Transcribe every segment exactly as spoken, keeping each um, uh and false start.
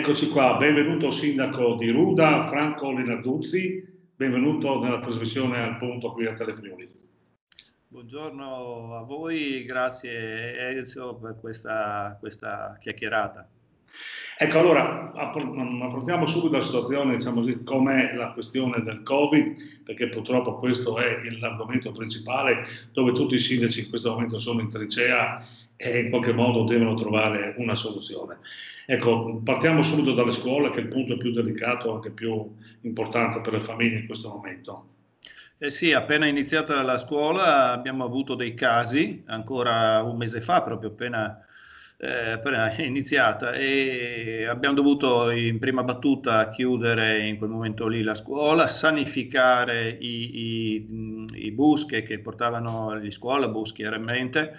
Eccoci qua, benvenuto sindaco di Ruda, Franco Lenarduzzi, benvenuto nella trasmissione Al Punto qui a Telefriuli. Buongiorno a voi, grazie Ezio per questa, questa chiacchierata. Ecco, allora affrontiamo subito la situazione, diciamo così, com'è la questione del Covid, perché purtroppo questo è l'argomento principale dove tutti i sindaci in questo momento sono in trincea e in qualche modo devono trovare una soluzione. Ecco, partiamo subito dalle scuole, che è il punto più delicato, anche più importante per le famiglie in questo momento. Eh sì, appena iniziata la scuola abbiamo avuto dei casi, ancora un mese fa, proprio appena, eh, appena iniziata, e abbiamo dovuto in prima battuta chiudere in quel momento lì la scuola, sanificare i, i, i bus che, che portavano gli scuolabus chiaramente,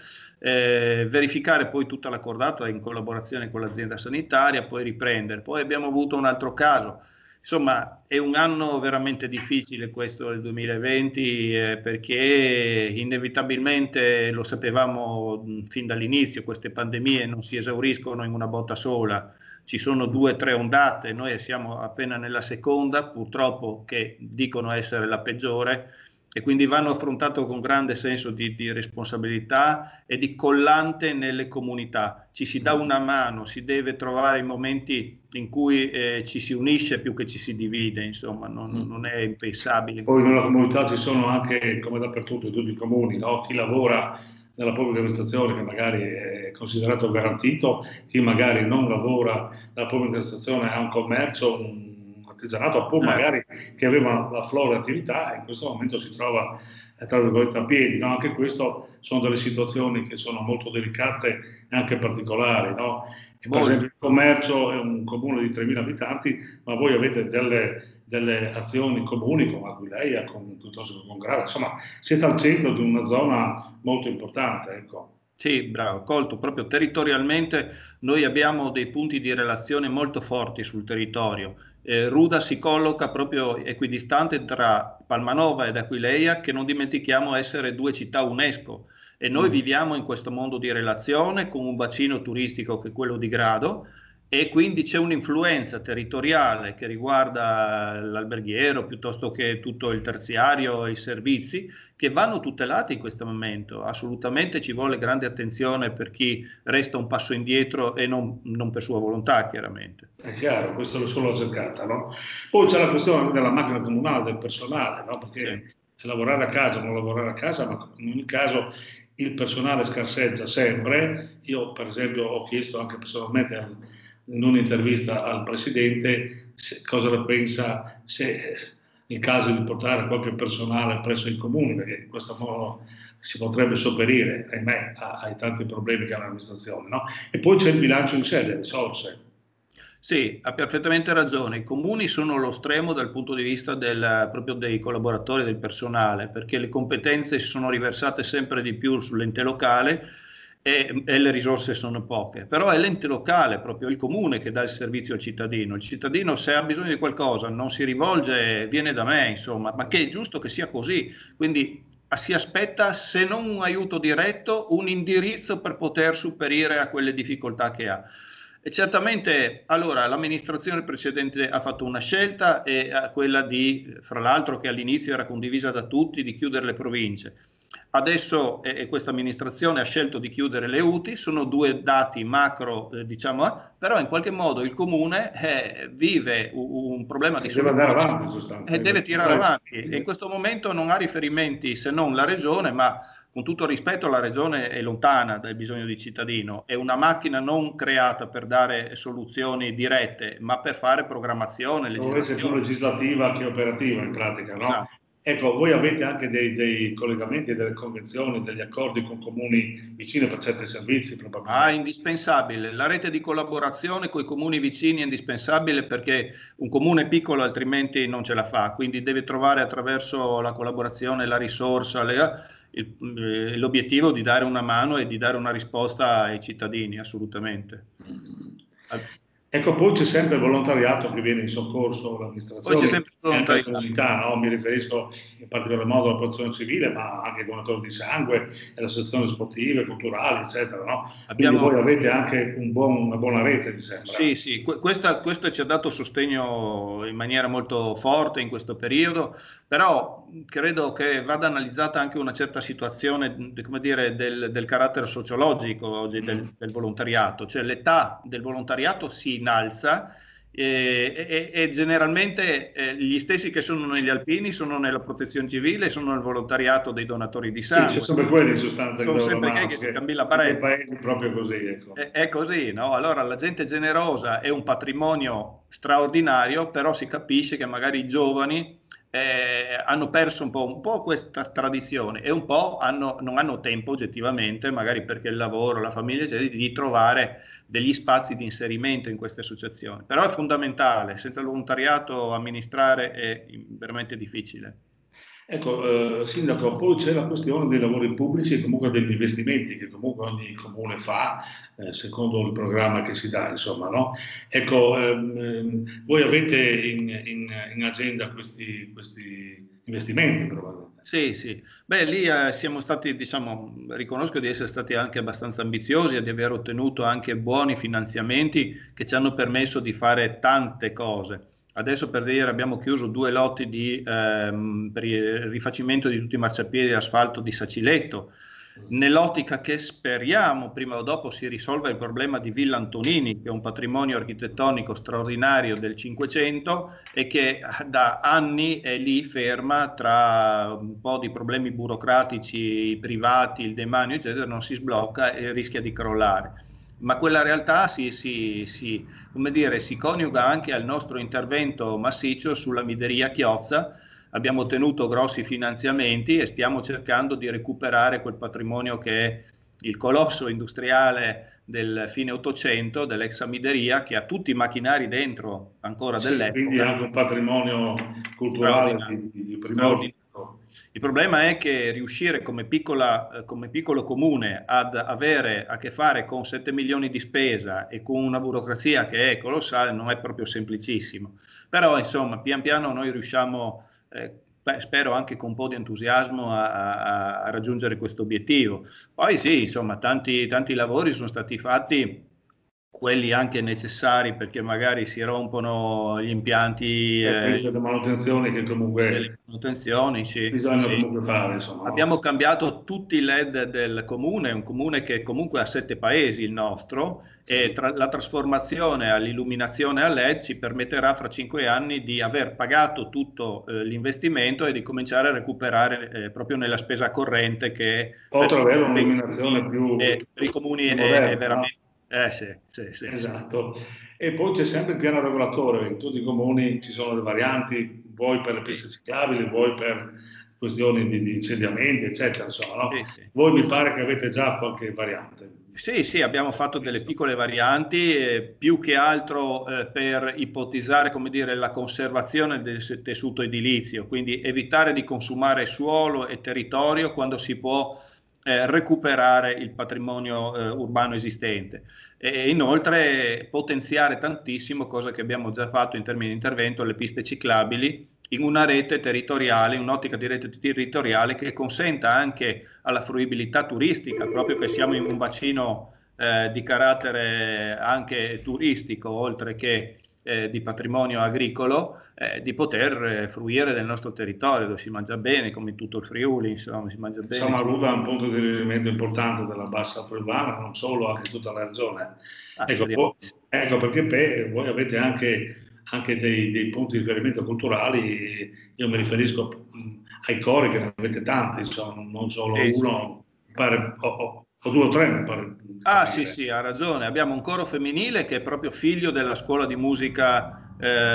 eh, verificare poi tutta la cordata in collaborazione con l'azienda sanitaria, poi riprendere. Poi abbiamo avuto un altro caso. Insomma, è un anno veramente difficile questo del duemilaventi, eh, perché inevitabilmente lo sapevamo mh, fin dall'inizio, queste pandemie non si esauriscono in una botta sola, ci sono due o tre ondate, noi siamo appena nella seconda, purtroppo, che dicono essere la peggiore, e quindi vanno affrontato con grande senso di, di responsabilità e di collante nelle comunità. Ci si dà una mano, si deve trovare i momenti in cui eh, ci si unisce più che ci si divide, insomma, non, non è impensabile. Poi nella comunità ci sono anche, come dappertutto, in tutti i comuni, no? Chi lavora nella pubblica amministrazione che magari è considerato garantito, chi magari non lavora nella pubblica amministrazione ha un commercio, un artigianato, oppure magari che aveva la flora attività e in questo momento si trova eh, tra virgolette a piedi, no? Anche questo sono delle situazioni che sono molto delicate e anche particolari, no? E per esempio il commercio è un comune di tremila abitanti, ma voi avete delle, delle azioni comuni con Aquileia, con, piuttosto che con Grava, insomma siete al centro di una zona molto importante, ecco. Sì, bravo, colto, proprio territorialmente noi abbiamo dei punti di relazione molto forti sul territorio. Eh, Ruda si colloca proprio equidistante tra Palmanova ed Aquileia, che non dimentichiamo essere due città UNESCO, e noi mm. viviamo in questo mondo di relazione con un bacino turistico che è quello di Grado, e quindi c'è un'influenza territoriale che riguarda l'alberghiero piuttosto che tutto il terziario e i servizi che vanno tutelati in questo momento. Assolutamente ci vuole grande attenzione per chi resta un passo indietro e non, non per sua volontà, chiaramente. È chiaro, questo è solo la cercata, no? Poi c'è la questione della macchina comunale, del personale, no? Perché sì. lavorare a casa o non lavorare a casa, ma in ogni caso il personale scarseggia sempre. Io per esempio ho chiesto anche personalmente in un'intervista al Presidente se, cosa ne pensa se in caso di portare qualche personale presso i comuni, perché in questo modo si potrebbe sopperire, ahimè, ai tanti problemi che ha l'amministrazione, no? E poi c'è il bilancio in sé, le risorse. Sì, ha perfettamente ragione. I comuni sono lo stremo dal punto di vista del, proprio dei collaboratori, del personale, perché le competenze si sono riversate sempre di più sull'ente locale e, e le risorse sono poche. Però è l'ente locale, proprio il comune, che dà il servizio al cittadino. Il cittadino, se ha bisogno di qualcosa, non si rivolge, viene da me, insomma, ma che è giusto che sia così. Quindi si aspetta, se non un aiuto diretto, un indirizzo per poter superare a quelle difficoltà che ha. E certamente, allora, l'amministrazione precedente ha fatto una scelta, e quella di, fra l'altro che all'inizio era condivisa da tutti, di chiudere le province. Adesso eh, questa amministrazione ha scelto di chiudere le U T I, sono due dati macro, eh, diciamo, eh, però in qualche modo il comune eh, vive un, un problema di deve andare avanti, sostanzialmente. E deve tirare avanti, e in questo momento non ha riferimenti se non la regione, ma con tutto rispetto la regione è lontana dal bisogno di cittadino, è una macchina non creata per dare soluzioni dirette, ma per fare programmazione, legislazione. Deve essere più legislativa che operativa in pratica, no? Esatto. Ecco, voi avete anche dei, dei collegamenti, delle convenzioni, degli accordi con comuni vicini per certi servizi, probabilmente? Ah, indispensabile. La rete di collaborazione con i comuni vicini è indispensabile, perché un comune piccolo altrimenti non ce la fa, quindi deve trovare attraverso la collaborazione, la risorsa, l'obiettivo di dare una mano e di dare una risposta ai cittadini, assolutamente. Ecco, poi c'è sempre il volontariato che viene in soccorso Poi c'è all'amministrazione sempre il e anche alla volontariato. comunità, no? Mi riferisco in particolar modo alla protezione civile, ma anche ai donatori di sangue, alle associazioni sportive, culturali, eccetera, no? Quindi Abbiamo, voi avete anche un buon, una buona rete, mi sì, sembra. sì, que- questa- questo ci ha dato sostegno in maniera molto forte in questo periodo, però credo che vada analizzata anche una certa situazione, d- come dire, del, del carattere sociologico oggi del, Mm. del volontariato, cioè l'età del volontariato si innalza e, e- e generalmente eh, gli stessi che sono negli alpini sono nella protezione civile, sono nel volontariato dei donatori di Sì, c'è sangue, sempre quelli in sostanza che sono danno la sempre che, mano, che si perché cambi la in quei baretta. paesi è proprio così, ecco. È, è così, no? Allora la gente generosa è un patrimonio straordinario, però si capisce che magari i giovani eh, hanno perso un po', un po' questa tradizione e un po' hanno, non hanno tempo oggettivamente, magari perché il lavoro, la famiglia, eccetera, di trovare degli spazi di inserimento in queste associazioni. Però è fondamentale, senza il volontariato amministrare è veramente difficile. Ecco, eh, Sindaco, poi c'è la questione dei lavori pubblici e comunque degli investimenti che comunque ogni comune fa, eh, secondo il programma che si dà, insomma, no? Ecco, ehm, ehm, voi avete in, in- in agenda questi, questi investimenti, probabilmente. Sì, sì. Beh, lì eh, siamo stati, diciamo, riconosco di essere stati anche abbastanza ambiziosi e di aver ottenuto anche buoni finanziamenti che ci hanno permesso di fare tante cose. Adesso per dire abbiamo chiuso due lotti di, ehm, per il rifacimento di tutti i marciapiedi e asfalto di Saciletto, nell'ottica che speriamo prima o dopo si risolva il problema di Villa Antonini, che è un patrimonio architettonico straordinario del Cinquecento e che da anni è lì ferma tra un po' di problemi burocratici privati, il demanio, eccetera, non si sblocca e rischia di crollare. Ma quella realtà si, si, si, come dire, si coniuga anche al nostro intervento massiccio sulla Mideria Chiozza. Abbiamo ottenuto grossi finanziamenti e stiamo cercando di recuperare quel patrimonio che è il colosso industriale del fine Ottocento, dell'ex Amideria, che ha tutti i macchinari dentro ancora Sì, quindi è dell'epoca, anche un patrimonio culturale straordinario, di, di, di prim'ordine. straordinario. Il problema è che riuscire come, piccola, eh, come piccolo comune ad avere a che fare con sette milioni di spesa e con una burocrazia che è colossale non è proprio semplicissimo. Però insomma, pian piano noi riusciamo, eh, beh, spero anche con un po' di entusiasmo, a, a, a raggiungere questo obiettivo. Poi sì, insomma, tanti, tanti lavori sono stati fatti, quelli anche necessari perché magari si rompono gli impianti E eh, penso alle manutenzioni che delle comunque manutenzioni, sì, bisogna sì. comunque fare, insomma, no? Abbiamo cambiato tutti i L E D del comune, un comune che comunque ha sette paesi il nostro, e Sì. tra la trasformazione all'illuminazione a L E D ci permetterà fra cinque anni di aver pagato tutto eh, l'investimento e di cominciare a recuperare eh, proprio nella spesa corrente che per, Oltre ad avere per i comuni, un'illuminazione più, eh, per i comuni più è, è moderna, no? veramente... Eh sì, sì, sì, sì. Esatto. E poi c'è sempre il piano regolatore, in tutti i comuni ci sono le varianti, vuoi per le Sì, piste ciclabili, vuoi per questioni di, di insediamenti, eccetera, insomma, no? sì, sì. Voi mi pare che avete già qualche variante. Sì, sì, abbiamo fatto delle piccole varianti, eh, più che altro eh, per ipotizzare, come dire, la conservazione del s- tessuto edilizio, quindi evitare di consumare suolo e territorio quando si può eh, recuperare il patrimonio eh, urbano esistente. E inoltre potenziare tantissimo, cosa che abbiamo già fatto in termini di intervento, le piste ciclabili in una rete territoriale, in un'ottica di rete territoriale che consenta anche alla fruibilità turistica, proprio che siamo in un bacino eh, di carattere anche turistico, oltre che eh, di patrimonio agricolo, eh, di poter eh, fruire del nostro territorio, dove si mangia bene, come in tutto il Friuli, insomma, si mangia bene. Si... Samaruga è un punto di riferimento importante della bassa friulana, non solo, anche tutta la regione. Ah, Ecco, speriamo po- di sì. ecco perché pe- voi avete anche, anche dei, dei punti di riferimento culturali, io mi riferisco mh, ai cori che ne avete tanti, insomma, non solo Sì, sì. uno, mi pare, o, o- o due o tre, mi pare di Ah, sì, capire. sì, ha ragione. Abbiamo un coro femminile che è proprio figlio della scuola di musica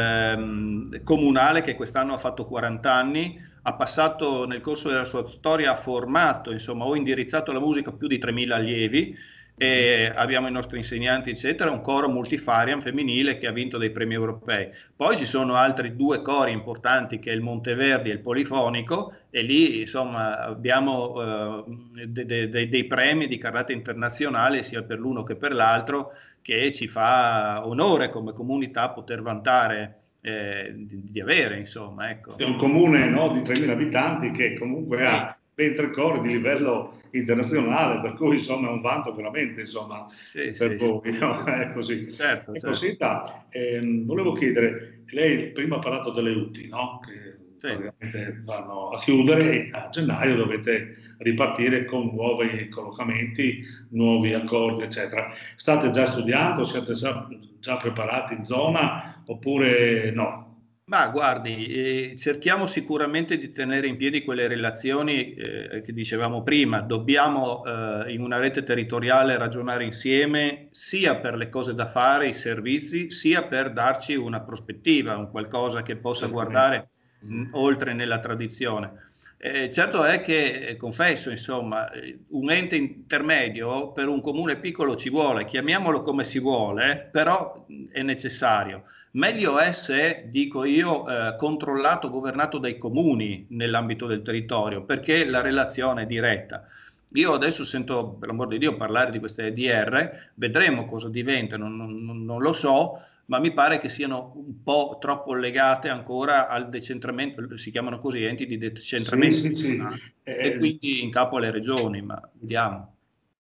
ehm, comunale che quest'anno ha fatto quaranta anni. Ha passato nel corso della sua storia, ha formato, insomma, o indirizzato la musica a più di tremila allievi e abbiamo i nostri insegnanti eccetera, un coro multifariam femminile che ha vinto dei premi europei. Poi ci sono altri due cori importanti che è il Monteverdi e il Polifonico, e lì insomma abbiamo eh, de, de, de, dei premi di carattere internazionale sia per l'uno che per l'altro, che ci fa onore come comunità poter vantare eh, di, di avere, insomma, ecco. È un comune, no, di tremila abitanti che comunque ha ben tre cori di livello internazionale, per cui insomma è un vanto veramente, insomma, sì, per sì, voi, sì. No? È così. Certo, ecco, certo. Senta, ehm, volevo chiedere, lei prima ha parlato delle U T I, no? Che sì. praticamente vanno a chiudere e a gennaio dovete ripartire con nuovi collocamenti, nuovi accordi, eccetera. State già studiando, siete già, già preparati in zona oppure no? Ma guardi, eh, cerchiamo sicuramente di tenere in piedi quelle relazioni eh, che dicevamo prima. Dobbiamo eh, in una rete territoriale ragionare insieme sia per le cose da fare, i servizi, sia per darci una prospettiva, un qualcosa che possa guardare mh, oltre nella tradizione. Eh, certo è che, eh, confesso, insomma, un ente intermedio per un comune piccolo ci vuole, chiamiamolo come si vuole, però è necessario. Meglio è se, dico io, eh, controllato, governato dai comuni nell'ambito del territorio, perché la relazione è diretta. Io adesso sento, per l'amor di Dio, parlare di queste D R, vedremo cosa diventano, non, non, non lo so, ma mi pare che siano un po' troppo legate ancora al decentramento, si chiamano così, enti di decentramento, sì, sì, sì. e Eh, quindi in capo alle regioni, ma vediamo.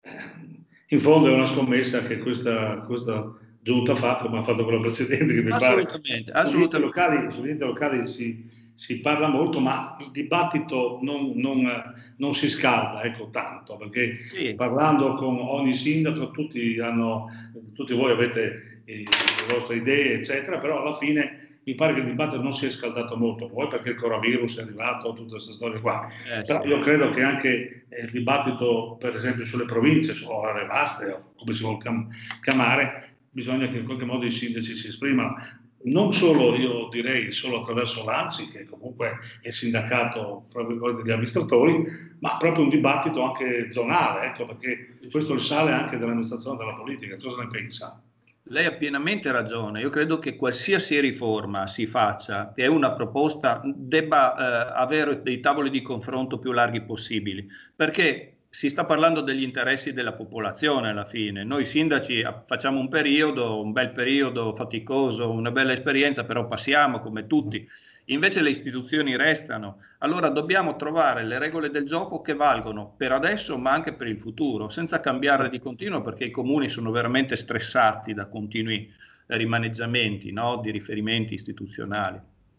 In fondo è una scommessa che questa, questa giunta fa, come ha fatto quella precedente, che mi assolutamente, pare assolutamente. Sugli enti locali, sugli enti locali si, si parla molto, ma il dibattito non, non, non si scalda, ecco, tanto, perché sì. parlando con ogni sindaco tutti, hanno, tutti voi avete le vostre idee, eccetera, però alla fine mi pare che il dibattito non si è scaldato molto, poi perché il coronavirus è arrivato, tutte queste storie qua. Eh, Però sì. Io credo che anche il dibattito, per esempio, sulle province, o aree vaste, o come si vuole chiamare, bisogna che in qualche modo i sindaci si esprimano. Non solo, io direi, solo attraverso l'ANCI, che comunque è il sindacato fra virgolette degli amministratori, ma proprio un dibattito anche zonale, ecco, perché questo risale anche dell'amministrazione della politica. Cosa ne pensa? Lei ha pienamente ragione. Io credo che qualsiasi riforma si faccia, che è una proposta, debba eh, avere dei tavoli di confronto più larghi possibili, perché si sta parlando degli interessi della popolazione alla fine. Noi sindaci facciamo un periodo, un bel periodo faticoso, una bella esperienza, però passiamo come tutti. Invece le istituzioni restano. Allora dobbiamo trovare le regole del gioco che valgono per adesso ma anche per il futuro, senza cambiare di continuo, perché i comuni sono veramente stressati da continui rimaneggiamenti, no? Di riferimenti istituzionali.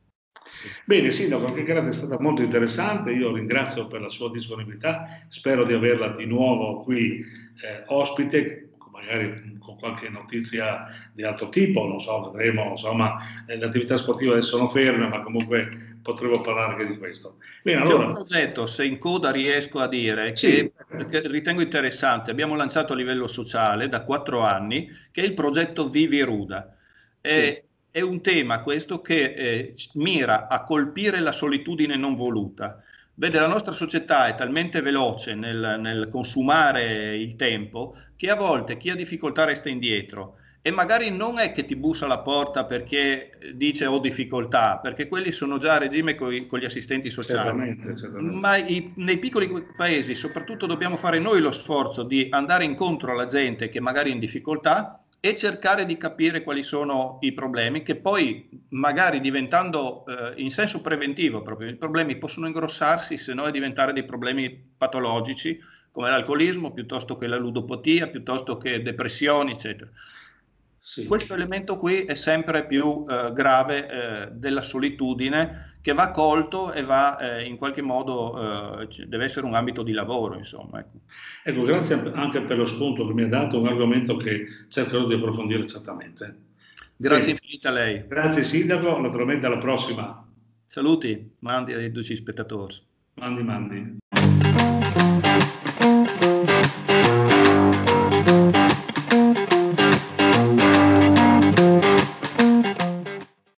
Sì. Bene, Sindaco, anche grazie, è stata molto interessante, io ringrazio per la sua disponibilità, spero di averla di nuovo qui eh, ospite, magari con qualche notizia di altro tipo, non so, vedremo, insomma, eh, le attività sportive adesso sono ferme, ma comunque potremo parlare anche di questo. Bene, allora... C'è un progetto, se in coda riesco a dire, sì. che, che ritengo interessante, abbiamo lanciato a livello sociale da quattro anni, che è il progetto Vivi Ruda. Sì. È un tema questo che eh, mira a colpire la solitudine non voluta. Vede, la nostra società è talmente veloce nel, nel consumare il tempo che a volte chi ha difficoltà resta indietro, e magari non è che ti bussa alla porta perché dice ho difficoltà, perché quelli sono già a regime con gli assistenti sociali. Certamente, certamente. Ma i, nei piccoli paesi soprattutto dobbiamo fare noi lo sforzo di andare incontro alla gente che magari è in difficoltà e cercare di capire quali sono i problemi, che poi magari diventando eh, in senso preventivo proprio, i problemi possono ingrossarsi se no diventare dei problemi patologici come l'alcolismo, piuttosto che la ludopatia, piuttosto che depressioni, eccetera. Sì. Questo elemento qui è sempre più eh, grave eh, della solitudine, che va colto e va eh, in qualche modo, eh, deve essere un ambito di lavoro, insomma. Ecco. Ecco, grazie anche per lo spunto che mi ha dato, un argomento che cercherò di approfondire certamente. Grazie Bene. Infinite a lei. Grazie Sindaco, naturalmente alla prossima. Saluti, mandi ai due spettatori. Mandi, mandi.